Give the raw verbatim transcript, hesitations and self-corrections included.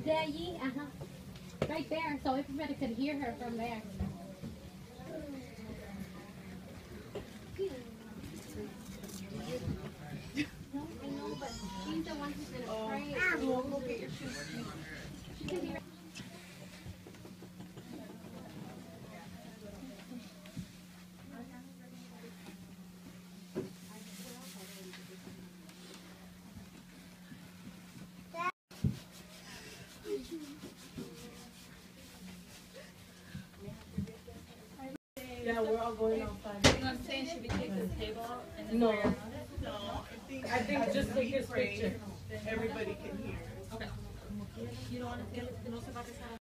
There, ye, uh-huh. Right there, so everybody could hear her from there. No, I know, but she's the one who's gonna pray. You want to go get your shoes? She can be right. Yeah, we're all going outside. You know what I'm saying? Should we take this table out and then No. wear it? No, I think I think just take his picture. Everybody can hear. Okay. You don't want to get, no se va a